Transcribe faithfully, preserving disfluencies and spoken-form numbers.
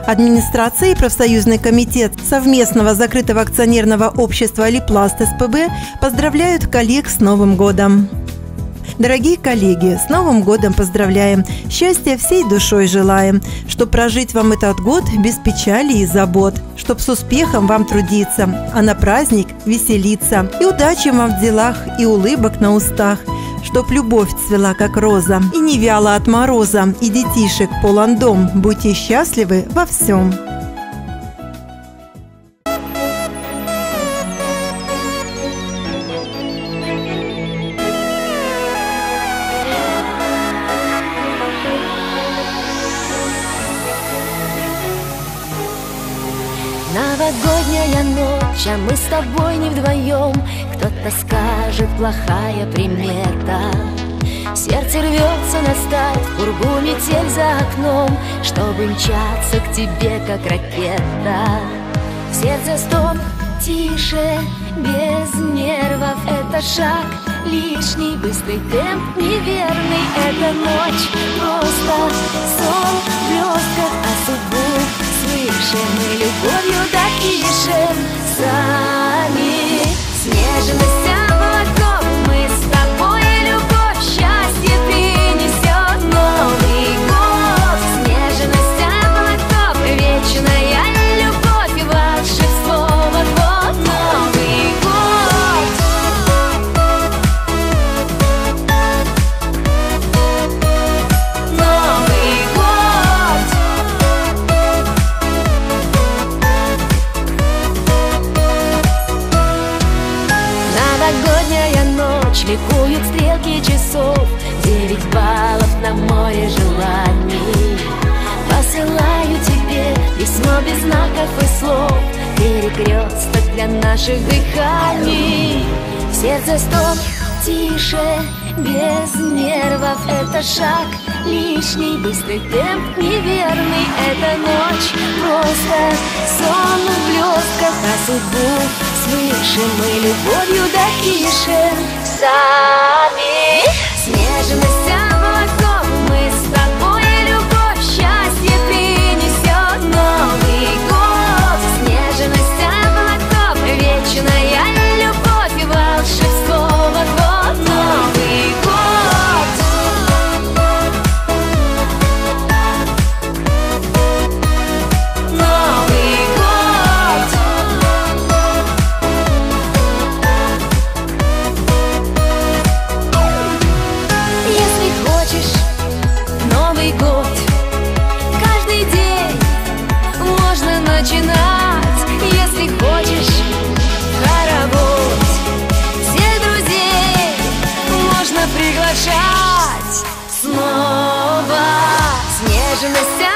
Администрация и профсоюзный комитет совместного закрытого акционерного общества «Липласт СПБ» поздравляют коллег с Новым годом. Дорогие коллеги, с Новым годом поздравляем! Счастья всей душой желаем, чтоб прожить вам этот год без печали и забот, чтоб с успехом вам трудиться, а на праздник веселиться, и удачи вам в делах, и улыбок на устах, чтоб любовь цвела, как роза, и не вяла от мороза, и детишек полон дом, будьте счастливы во всем! Новогодняя ночь, а мы с тобой не вдвоем. Кто-то скажет, плохая примета. Сердце рвется на старт, в пургу метель за окном, чтобы мчаться к тебе, как ракета. В сердце стук, тише, без нервов. Это шаг лишний, быстрый темп неверный. Это ночь, просто сон в блестках, а судьбу свыше мы любовью допишем сами. Снежность облаков, мы с тобой, любовь, счастье принесет Новый год. Снежность облаков, вечная любовь, волшебство, вот Новый год. Новый год. Новогодняя ночь, ликуют стрелки часов, девять баллов на море желаний. Посылаю тебе письмо без знаков и слов, перекресток для наших дыханий. В сердце стук, тише, без нервов. Это шаг лишний, быстрый темп неверный. Это ночь, просто сон в блестках, а судьбу свыше мы любовью допишем сами. Снежность облаков, мы с тобой, любовь, счастье принесет Новый год. Снежность облаков, вечная любовь, волшебство, вот Новый год. Новый год. Если хочешь Новый год, каждый день можно начинать. Если хочешь хоровод, всех друзей можно приглашать снова. Снежность